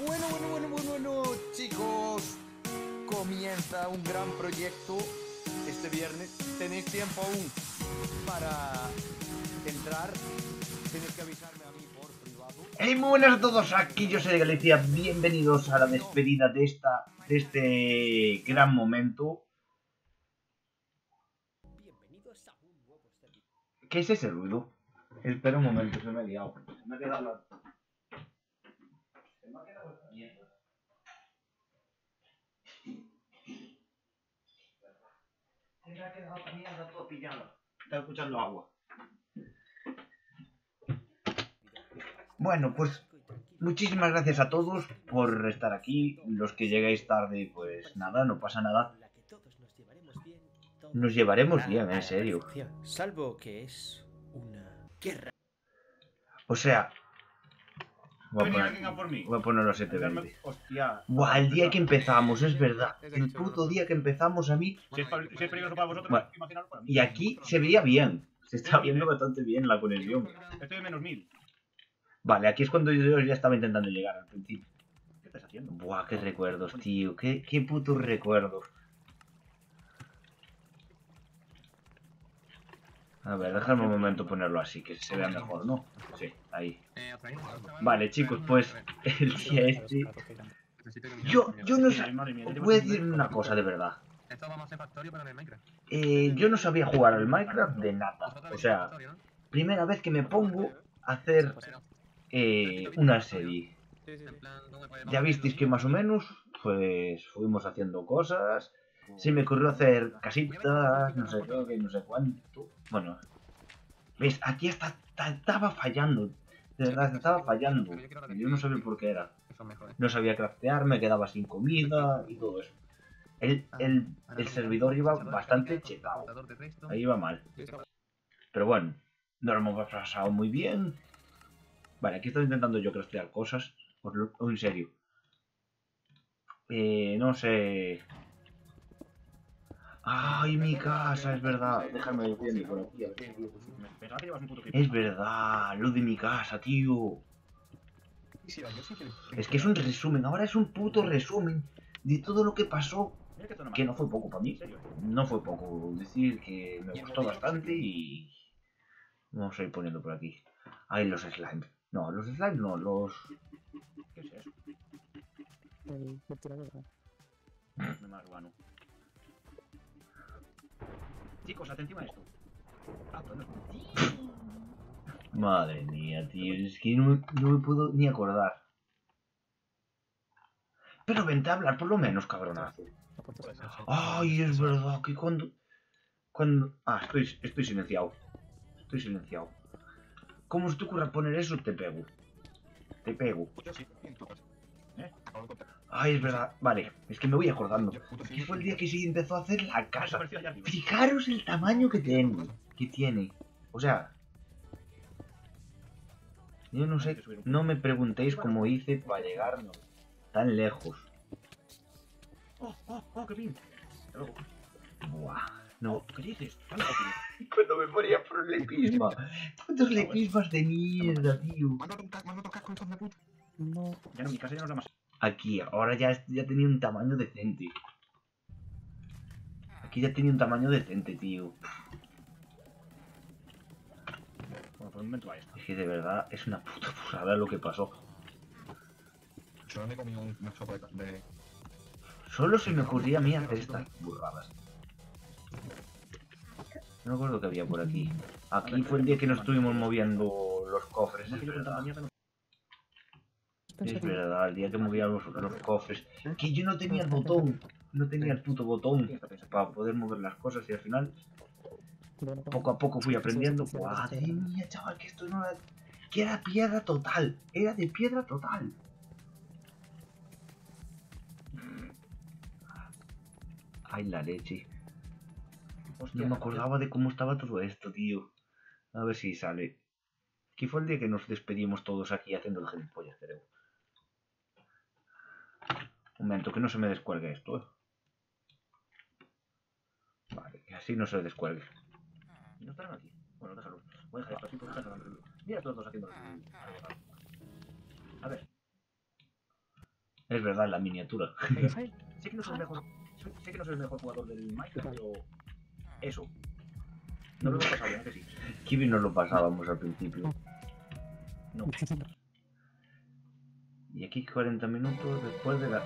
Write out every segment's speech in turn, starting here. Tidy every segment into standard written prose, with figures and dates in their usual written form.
Bueno, chicos. Comienza un gran proyecto este viernes. Tenéis tiempo aún para entrar. Tenéis que avisarme a mí por privado. Hey, muy buenas a todos, aquí yo soy de Galicia. Bienvenidos a la despedida de este gran momento. Bienvenidos a un nuevo servicio. ¿Qué es ese ruido? Espera un momento, se me ha liado. Se me ha quedado esta mierda. Se me ha quedado esta mierda toda pillada. Está escuchando agua. Bueno, pues muchísimas gracias a todos por estar aquí. Los que llegáis tarde, pues nada, no pasa nada. Nos llevaremos bien, en serio. Salvo que es una guerra. O sea, voy Venga por mí. a ponerlo a 720. Hostia. Buah, el día que empezamos, es verdad. El puto día que empezamos a mí. Si es peligroso para vosotros, Bueno, imaginaros para mí. y aquí se veía bien. Se está viendo bastante bien la conexión. Estoy en menos 1000. Vale, aquí es cuando yo ya estaba intentando llegar al principio. ¿Qué estás haciendo? Buah, qué recuerdos, tío. Qué putos recuerdos. A ver, déjame un momento ponerlo así, que se vea mejor, ¿no? Sí, ahí. Vale, chicos, pues el día este... Yo no sé... Os voy a decir una cosa de verdad. Yo no sabía jugar al Minecraft de nada. O sea, primera vez que me pongo a hacer una serie. Ya visteis que más o menos, pues fuimos haciendo cosas. Se me ocurrió hacer casitas, no sé qué, no sé cuánto. Bueno, ¿veis? Aquí estaba fallando. De verdad, estaba fallando. Yo no sabía por qué era. No sabía craftear, me quedaba sin comida y todo eso. El servidor iba bastante chetado. Ahí iba mal. Pero bueno, nos lo hemos pasado muy bien. Vale, aquí estoy intentando yo craftear cosas. En serio. No sé... ¡Ay, mi casa! Es verdad. Déjame decirme por aquí. Pensaba que llevas un puto clip. Es verdad, lo de mi casa, tío. Es que es un resumen, ahora es un puto resumen de todo lo que pasó. Mira qué zona más. Que no fue poco para mí. ¿En serio? No fue poco. Decir que me gustó bastante y... Vamos a ir poniendo por aquí. Ahí los slime. No, los slime no, los... ¿Qué es eso? Me más guano. Chicos, atención a esto. Ah, pues no. Madre mía, tío, es que no me puedo ni acordar. Pero vente a hablar por lo menos, cabronazo. Ay, es verdad que cuando... Ah, estoy silenciado. Estoy silenciado. ¿Cómo se te ocurre poner eso? Te pego. Te pego. Ay, es verdad. Vale, es que me voy acordando. Que fue el día que sí empezó a hacer la casa. Fijaros el tamaño que tiene. O sea... Yo no sé, no me preguntéis cómo hice para llegar tan lejos. ¡Oh, qué bien! Hasta luego. Buah, no. ¿Qué dices? Cuando me ponía por el lepisma. Putos lepismas de mierda, tío. Ya no, mi casa ya no es la más. Aquí, ahora ya tenía un tamaño decente. Aquí ya tenía un tamaño decente, tío. Bueno, por un momento va esto. Es que de verdad es una puta burrada lo que pasó. Solo me he comido una sopa de... Solo se me ocurría a mí hacer estas burradas. No me acuerdo que había por aquí. Aquí fue el día que nos estuvimos moviendo los cofres, No, es que yo con tanta verdad. mierda no. Es verdad, el día que movía los cofres. Que yo no tenía el botón. No tenía el puto botón para poder mover las cosas y al final, poco a poco fui aprendiendo. Madre mía, chaval, que esto no era... Que era piedra total. Era de piedra total. Ay, la leche. Hostia, No me acordaba de cómo estaba todo esto, tío. A ver si sale. Aquí fue el día que nos despedimos todos aquí haciendo el gilipollas, creo. Un momento, que no se me descuelgue esto, Vale, que así no se descuelgue. ¿Y no estarán aquí? Bueno, déjalo. Voy a dejar esto así porque están review. Mira estos dos haciendo review. A ver. Es verdad, la miniatura. Sé que no soy el mejor, sé que no soy el mejor jugador del Minecraft, pero eso. No lo hemos pasado bien, que sí. Kiwi nos lo pasábamos al principio. No. Y aquí 40 minutos después de la...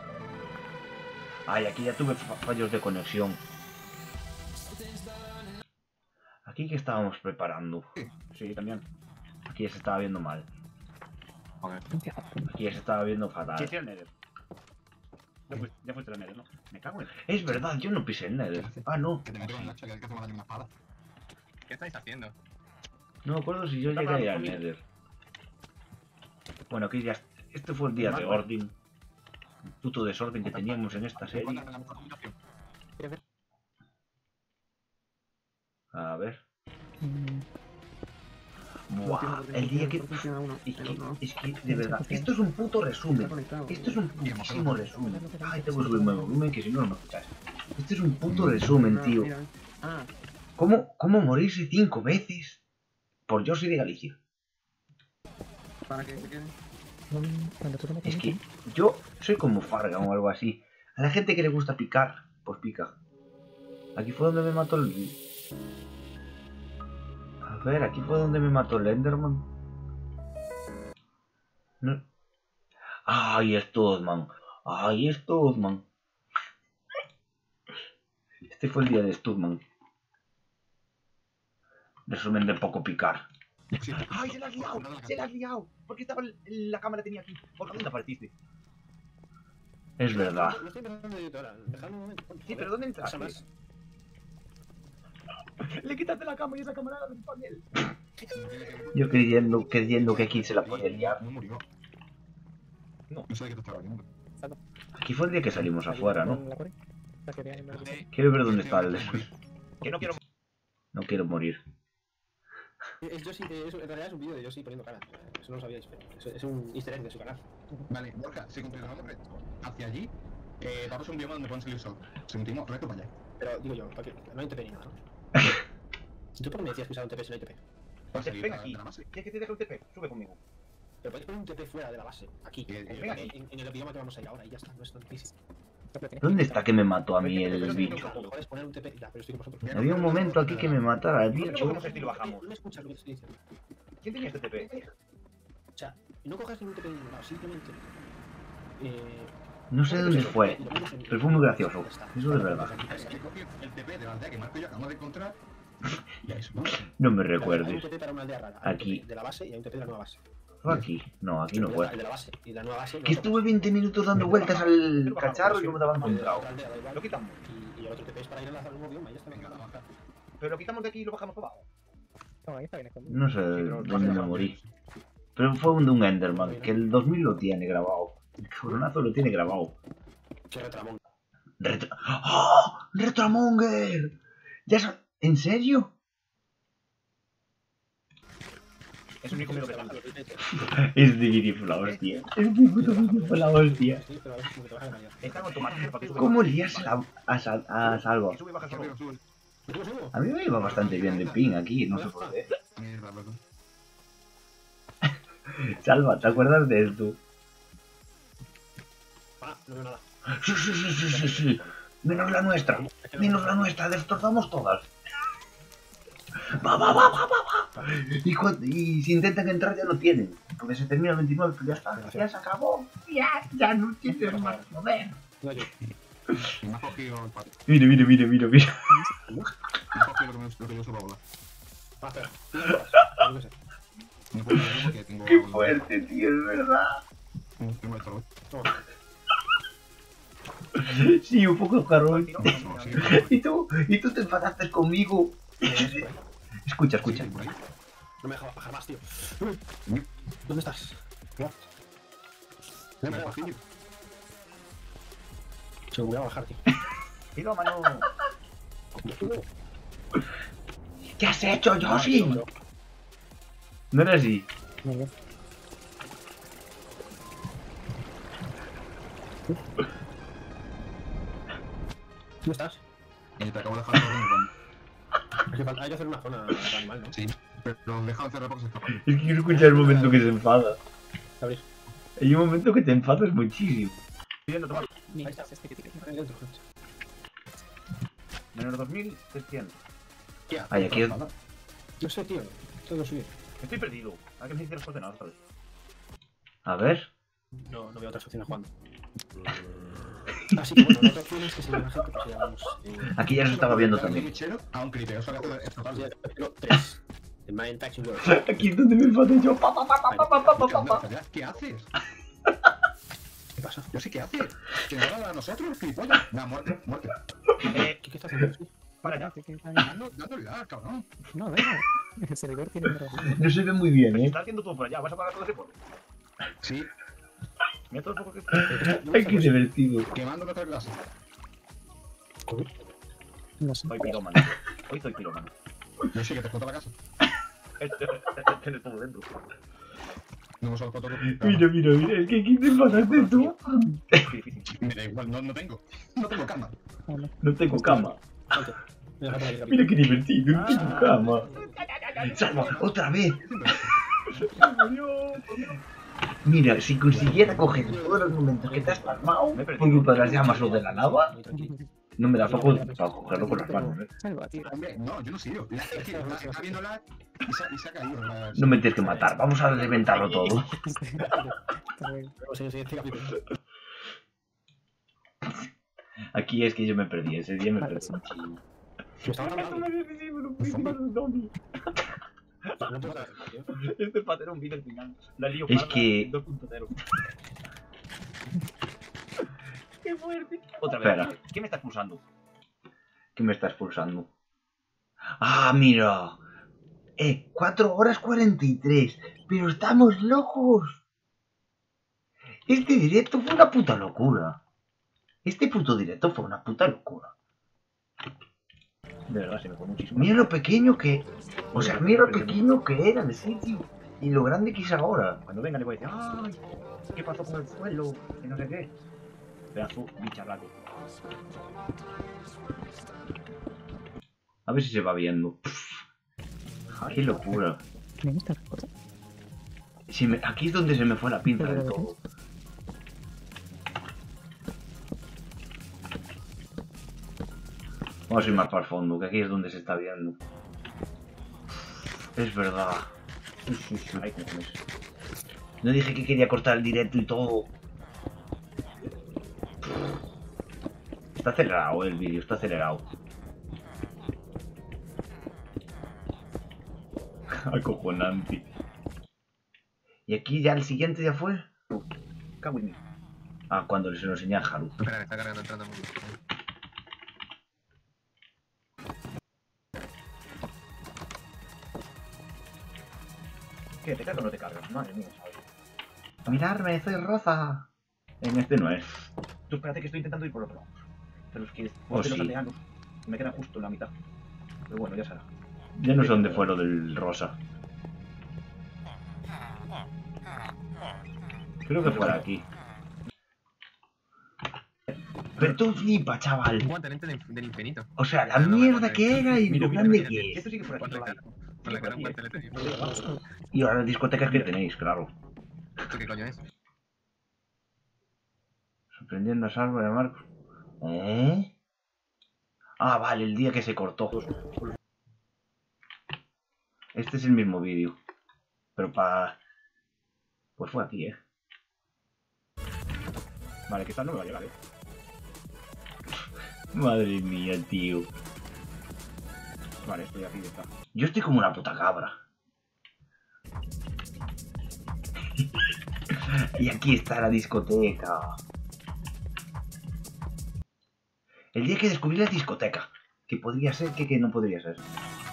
Ay, aquí ya tuve fallos de conexión. Aquí que estábamos preparando. Sí, también. Aquí ya se estaba viendo mal. Joder. Aquí ya se estaba viendo Sí, fatal. sí, el Nether. Ya fuiste al Nether, ¿no? Me cago en... Es verdad, yo no pisé el Nether. Ah, no. Que te meto en el hacha, que hay que hacer más daño una espada. ¿Qué estáis haciendo? No me acuerdo si yo llegué a ir al Nether. Bueno, aquí ya... Este fue el día de orden. El puto desorden que teníamos en esta serie. Encuéntrame la mejor combinación. A ver. Buah, el día que... Es que, de verdad, esto es un puto resumen. Esto es un putísimo resumen. Ay, tengo que subirme el volumen que si no, no me escuchas. Esto es un puto resumen, tío. ¿Cómo morirse 5 veces? Por yo soy de Galicia. Para que se quede. Es que yo soy como Farga o algo así. A la gente que le gusta picar, pues pica. Aquí fue donde me mató el... A ver, aquí fue donde me mató el Enderman. No. Ay, es Toadman. Ay, es Toadman. Este fue el día de Studman. Resumen de poco picar. Sí. ¡Ay, se la has liado! ¡Se la has liado! ¿Por qué estaba la cámara tenía aquí? ¿Por dónde apareciste? Es verdad. Lo estoy empezando de ahora. Dejadme un momento. Sí, pero ¿dónde entraste? Pasa más. Le quitaste la cámara y esa cámara era de panel. Yo creyendo que aquí se la podía liar. No murió. No. No sé de qué te estaba viendo. Aquí fue el día que salimos afuera, ¿no? Sí. Quiero ver dónde está el... Que no quiero... No quiero morir. Es Yoshi, en realidad es un vídeo de Yoshi poniendo cara. Eso no lo sabíais, pero es un easter egg de su canal. Vale, Borja, si continuamos hacia allí, vamos a un bioma donde pueden salir sol. Sentimos recto para allá. Pero digo yo, ¿para qué? No hay TP ni nada, ¿no? ¿Tú por qué me decías que usaba un TP si no hay TP? Para salir Ven de aquí. la base. ¿Quieres que te deje un TP? Sube conmigo. Pero podéis poner un TP fuera de la base, aquí. Ven aquí. En el bioma que vamos a ir ahora y ya está, no es tan difícil. ¿Dónde está que me mató a mí el Lo bicho? mejor es poner un TP, ya, pero estoy con vosotros. Había un momento aquí que me matara el No bicho. cogemos estilo bajamos. No me escuchas lo que te estoy diciendo. ¿Quién tenía este TP? O sea, no cojas ningún TP en ningún lado, simplemente... No sé dónde fue, pero fue muy gracioso. Eso es verdad. He cogido el TP de la aldea que Marco y yo acabamos de encontrar. Y a eso, ¿no? No me Hay un recuerdes. TP para una aldea rara. Hay un Aquí. TP de la base y hay un TP de la nueva base. ¿Fue aquí? No, aquí no El fue. de la base y la nueva base... Que estuve 20 minutos dando vueltas al cacharro y no me daba encontrado. Lo quitamos. Y el otro TP es para ir a la nueva bioma y ya está. Venga, vamos a Pero lo quitamos de aquí y lo bajamos para abajo. No sé dónde me morí. Pero fue un Enderman, que el 2000 lo tiene grabado. El cabronazo lo tiene grabado. Qué retramón. ¡Oh! ¡Retromonger! ¿En serio? Es un único medio que tanto. Este vídeo fue la hostia. Este puto vídeo fue la hostia. Sí, pero a veces como que te baja de calidad. Está en automático para que sube. ¿Cómo lías a Salva? Que sube y baja solo. Sube. ¿Tú subo? A mí me iba bastante bien de ping aquí, no sé por qué. Mierda, loco. Salva, ¿te acuerdas de esto? Ah, no veo nada. Sí. Menos la nuestra. Menos la nuestra, destrozamos todas. Va. Y si intentan entrar ya no tienen. Porque se termina el 29, pero ya está. Ya se acabó. Ya no tienes más poder. No, yo. Y me ha cogido el pato. Mira. Me ha cogido lo que yo uso para volar. Ah, espera. No sé. No puedo volar porque tengo... Qué fuerte, tío, es verdad. Tengo el tarot. Sí, un poco jarrón. No, sí, ¿Y tú te enfadaste conmigo. Escucha. por ahí. No me deja bajar más, tío. ¿Dónde estás? Ven, ven, Fili. Se me voy a bajar, tío. Tiro a mano. ¿Qué has hecho, Yoshi? No era así. ¿Dónde estás? Te acabo de dejar Hay que hacer una zona para animal, ¿no? Sí, pero deja de cerrar porque se escapa. Es que quiero escuchar el momento que se enfada. Abrir. Hay un momento que te enfadas muchísimo. Pidiendo tomar. Ahí está, este que tiene. Ahí dentro, gente. Menos 2300. Ay, aquí es... No sé, tío. Tengo que subir. Estoy perdido. ¿A qué me dices las coordenadas otra vez? A ver. No veo otras opciones jugando. Así que bueno, la otra opción es que si la gente pues llevamos... Aquí ya se estaba viendo Un también. fichero a un criterio, eso es total. No, 3. El Mind Taxi World. Aquí es donde me enfadé yo. Pa, pa, pa, pa, pa, pa, pa, pa, pa. ¿Qué haces? ¿Qué pasa? Yo sé qué haces. Que no va a nosotros, gilipollas. Nah, muerte, muerte. ¿Qué estás haciendo? Para allá. Dándole la, cabrón. No, venga. El servidor tiene un error. No se ve muy bien, Se está haciendo todo por allá. ¿Vas a pagar todo ese polvo? Sí, Mira todo el poco que... Ay, qué divertido. quemando nuestra clase. No sé. Soy pirómano. Hoy soy pirómano. Yo sé que te explota la casa. Tienes todo dentro. No me solo foto. Mira, mira, mira. Es que aquí te enfadaste tú. Qué difícil. Me da igual, no tengo. No tengo cama. No tengo cama. Salte. Mira, rápido. Mira qué divertido. No tengo cama. Salva, otra vez. Mira, si consiguiera coger todos los momentos que te has palmado por culpa de las llamas o de la lava, Muy tranquilo. no me da poco para cogerlo con las manos, ¿eh? Salva, tío. Hombre, no, yo no sigo. Es que está viendo la y se ha caído. No me tienes que matar, vamos a reventarlo todo. Vamos en el siguiente capítulo. Aquí es que yo me perdí, ese día me perdí. Lo estaba grabando. No puedo hacer, tío. Este patero un vídeo al final. La lío Es parda que- 2.0. ¡Qué fuerte! Otra vez. Espera. ¿Qué me está expulsando? ¿Qué me está expulsando? ¡Ah, mira! 4 horas 43. ¡Pero estamos locos! Este directo fue una puta locura. Este puto directo fue una puta locura. De verdad, se me fue muchísimo. Mira lo pequeño que... O sea, mira lo pequeño que era el sitio. Y lo grande que es ahora. Cuando venga le voy a decir, ¡ay! ¿Qué pasó con el suelo? Que no sé qué. Pedazo bicharraco. A ver si se va viendo. ¡Qué locura! ¿Me gusta la cosa? Aquí es donde se me fue la pinza del todo. Vamos a ir más para el fondo, que aquí es donde se está viendo. Es verdad. Ay, cojones. No dije que quería cortar el directo y todo. Está acelerado el vídeo, está acelerado. Acojonante. Y aquí ya el siguiente ya fue. Cago en mí. Ah, cuando se lo enseñé a Haru. Espera, que está cargando entrando mucho. ¿Qué? ¿Te cargas o no te cargas? Madre mía, ¿sabes? Mirarme, soy rosa. En este no es. Tú espérate que estoy intentando ir por otro lado. Pero es que Oh, los sí. aldeanos me quedan justo en la mitad. Pero bueno, ya será. Ya no sé dónde fue lo del rosa. Creo que fue aquí. Pero tú flipa, chaval. Un guantelete del infinito. O sea, la mierda que era y Mira, lo mira, grande mira, que es. esto sí que fuera Con la aquí. cara. Con la cara un guantelete del No infinito. llega abajo. Y ahora las discotecas que tenéis, claro. ¿Esto qué coño es? Sorprendiendo a Salvo y a Marcos. ¿Eh? Ah, vale, el día que se cortó. Este es el mismo vídeo. Pero para... Pues fue aquí, ¿eh? Vale, que esta no me va a llegar, Madre mía, tío. Vale, estoy aquí, ya está. Yo estoy como una puta cabra. Y aquí está la discoteca. El día que descubrí la discoteca. Que podría ser, que no podría ser.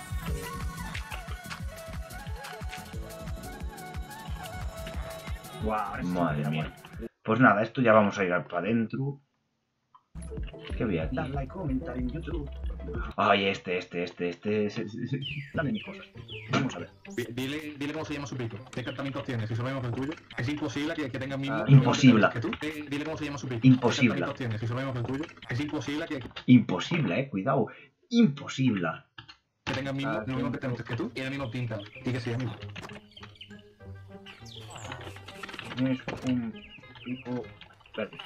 Guau, ahora sí Madre está mía. guay. Pues nada, esto ya vamos a ir para adentro. ¿Qué había aquí? Dale like, comentar en YouTube. Ay, este. Dame mis cosas. Vamos a ver. Dile cómo se llama su pico. ¿Qué tratamientos tiene? Si sabemos el tuyo. Es imposible que tenga el mismo. Imposible. Que tú. Dile cómo se llama su pico. Imposible. ¿Qué tratamientos tiene? Si sabemos el tuyo. Es imposible que Imposible, cuidado. Imposible. tenga el mismo, los mismos tratamientos que tú y la misma pinta. Y que sea mismo. Es un pico verde.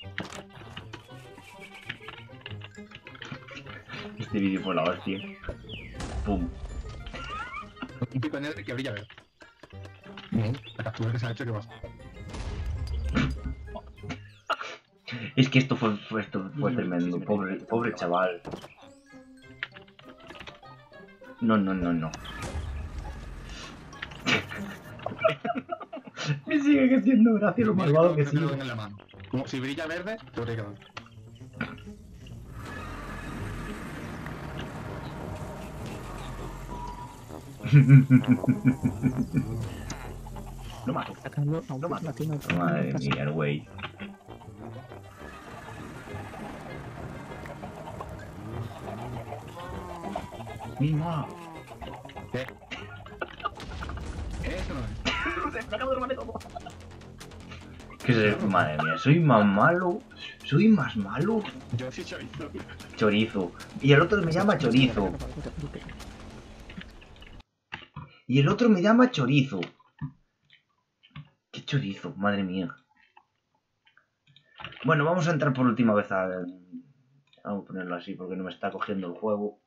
Este vídeo fue la hostia. Pum. Un pico negro que brilla verde. La captura que se ha hecho que vas. Es que esto fue tremendo. Pobre chaval. No. Me sigue haciendo gracia lo malvado que sí. En la mano. Como si brilla verde, te habría quedado. Lo mato. Sacando a un Lo mato. latino. Madre mía, el güey. ¡Mima! ¿Qué? Eso no es. Me acabo de robarme todo. Madre mía, soy más malo. Soy más malo. Yo sí chorizo. Chorizo. Y el otro me llama chorizo. Y el otro me llama chorizo. ¿Qué chorizo? Madre mía. Bueno, vamos a entrar por última vez a... Vamos a ponerlo así porque no me está cogiendo el juego.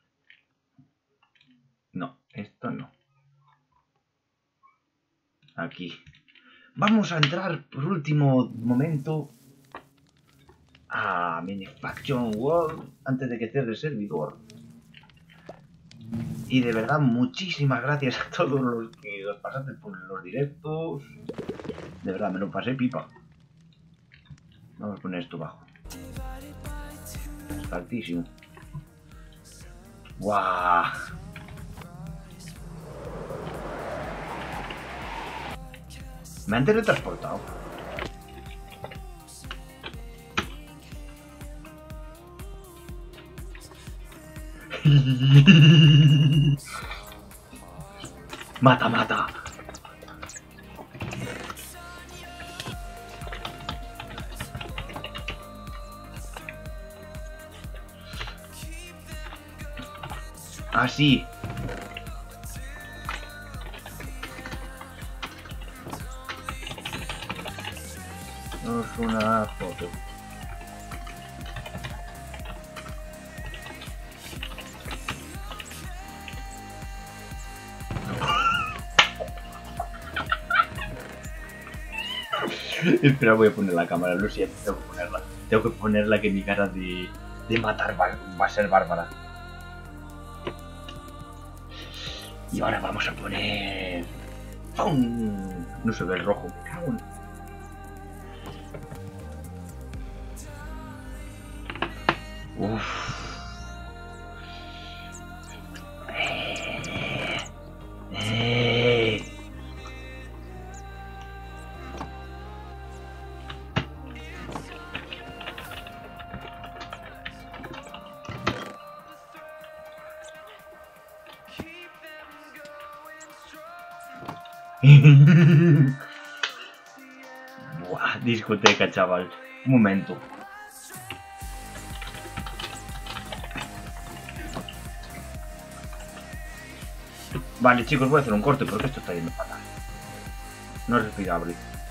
No, esto no. Aquí. Vamos a entrar por último momento a Manufacturing World antes de que cierre el servidor. Y de verdad, muchísimas gracias a todos los que os pasaste por los directos. De verdad, me lo pasé pipa. Vamos a poner esto bajo. Es altísimo. ¡Guau! Me han teletransportado. Mata, mata. Así. Es una foto. Espera, voy a poner la cámara, lo siento, tengo que ponerla. Tengo que ponerla que mi cara de matar va a ser bárbara. Y ahora vamos a poner... ¡Pum! No se ve el rojo, me cago en... Uff. Buah, discoteca, chaval. Un momento. Vale, chicos, voy a hacer un corte porque esto está yendo fatal. No es respirable.